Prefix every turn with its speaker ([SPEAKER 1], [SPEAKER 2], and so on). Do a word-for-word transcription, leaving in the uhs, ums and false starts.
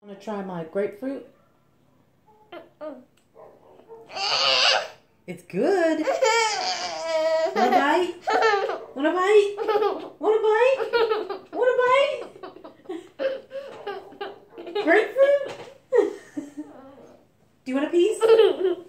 [SPEAKER 1] Want to try my grapefruit? It's good. Want a bite? Want a bite? Want a bite? Want a bite? Grapefruit? Do you want a piece?